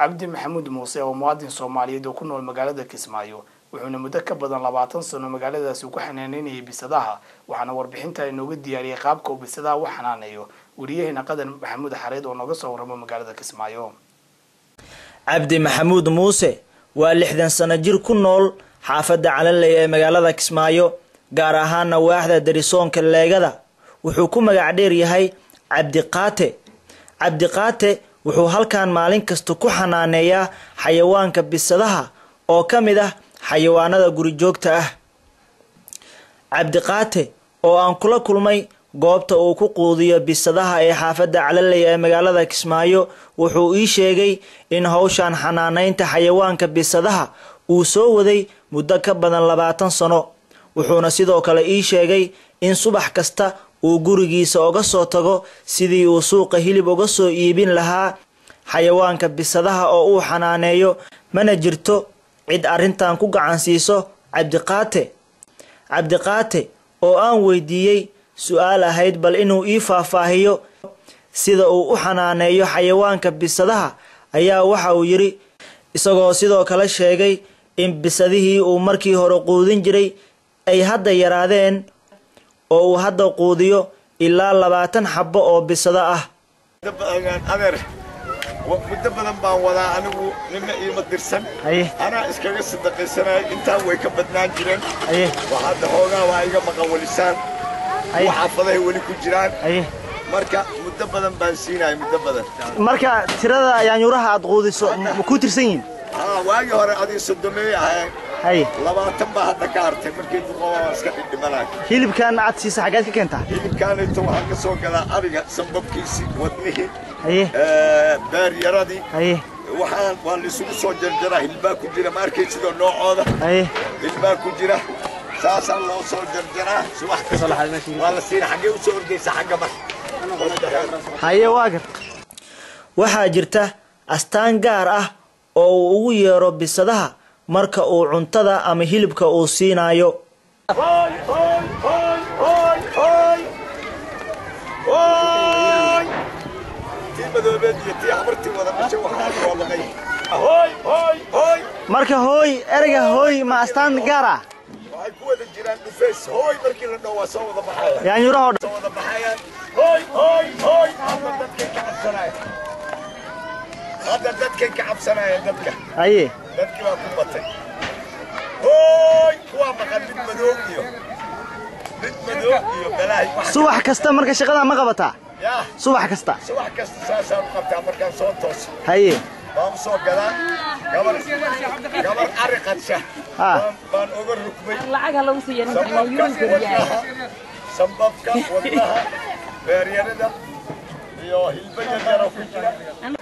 Cabdi Maxamuud Muuse oo muwaadin Soomaaliyeed oo ku nool magaalada Kismaayo wuxuuna muddo ka badan 20 sano magaaladaasi ku xanaaneynayay bisadaha waxaana warbixinta inooga diyaariyay qaabka uu bisadaha u xanaaneeyo wariyaheena Qadan Maxamuud Xareed oo naga soo waramo magaalada Kismaayo. Cabdi Maxamuud Muuse waa 60 sano jir ku nool xaafadda Calanley ee magaalada Kismaayo gaar ahaan waaxda Darisoonka Leegada wuxuu ku magac dheer yahay Cabdi Qaate wuxuu halkaan maalin kasta ku xanaaneeyaa xayawaanka bisadaha oo kamid ah xayawaanada guri joogta ah. Cabdi Qaate oo aan kula kulmay goobta uu ku quudiyo bisadaha ee xaafadda Calanley ee magaalada Kismaayo wuxuu ii sheegay in hawshan xanaaneynta xayawaanka bisadaha uu soo waday muddo ka badan 20 sano wuxuuna sidoo kale ii sheegay in subax kasta uu gurigiisa uga soo tago sidii uu suuqa hilib uga soo iibin lahaa xayawaanka bisadaha oo uu xanaaneeyo mana jirto cid arintan ku gacan siiso Cabdi Qaate oo aan weydiiyay su'aal ahayd bal inuu ii faahfaahiyo sida uu u xanaaneeyo xayawaanka bisadaha ayaa waxa uu yiri isagoo sidoo kale sheegay in bisadihii uu markii hore quudin jiray ay hadda yaraadeen oo uu hadda quudiyo ilaa 20 xabbo oo bisada ah. muddo badan baan wadaa anigu nima iima dirsan ana iskaga sadaqaysanay inta way ka badnaan jireen waxa hoogaa waa iga maqawlisaan waxa faday wali ku jiraan marka muddo badan baan siinay muddo badan marka tirada yaanyuraha aad quudiso ku tirsan yihiin waagi hore adii sodomey ahay 20 baa hadda ka artay markii duqowa iska dhimanaay hilibkan aad siisa xageed ka keentaa hilibkan inta waxa ka soo galaa adiga sanbabkiisi wadnihi beer yaradii waxaan waa la isugu soo jarjaraa hilbaa ku jira markay sidoo noocooda hilbaa ku jira saasa loo soo jarjaraa subax kasta waa la siin xagee u soo ordaysa xagga mar waagar waxaa jirta astaan gaar ah oo uu ugu yeero bisadaha marka uu cuntada ama hilibka uu siinayo. marka hooy erga hooy ma astaan gaar ah waxay ku wada jiraan dhufeys hooy markii la dhaw waa soo wada baxaya yaanyuraha soo wada baxaya hooy dadka ka cabsanaya dadka ka cabsanaya dadka dadkii waa ku batay hooy kuwa maqan mid madow iyo balaahi subax kasta marka shaqada ma qabataa subax kasta saasaan qabtaa markaan soo toos baan soo gadaa gabar ariqadsha baan uga rukmay lacag lagu siiyay sanbabka wadnaha beeryarada iyo hilbada yar oo ku jira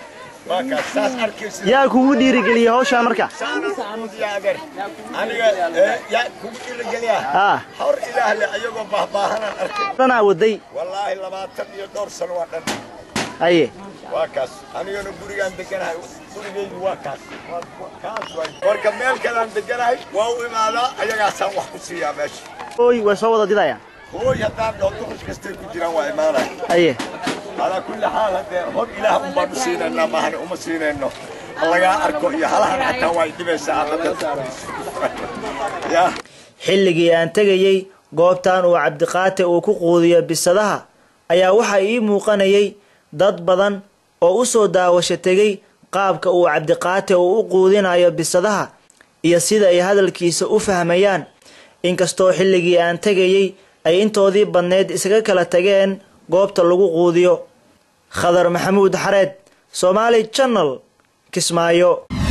yaa kugu dhiirigeliyay hawshan marka aniga yaa kugu dhiirigeliyaa hor ilaahay ayagoo baahbaahanan arkay dana waday wallahi 20 iyo dhowr sano waa dhan waa kaas anigana gurigaan deganahay gurigeygu waa kaas marka meel kalaan deganahay waa u imaadaa ayagaasaan wax ku siiyaa meesha hooy way soo wada didayaan hooy haddaan dhuxush kastay ku jiraan waa imaanaya على كل حال هذا هم إله أمم سيننا ما هن أمم سيننا الله يا أركو يا هلا حتى وايد بس يا xilligii aan tagayay goobtan uu Cabdi Qaate uu ku quudiyo bisadaha ayaa waxa ii muuqanayay dad badan oo u soo daawasho tagay qaabka uu Cabdi Qaate uu u quudinayo bisadaha iyo sida ay hadalkiisa u fahmayaan inkastoo xilligii aan tagayay ay intoodii badneed isaga kala tageen goobta lagu quudiyo. Qadan Maxamuud Xareed, Somali Channel, Kismaayo.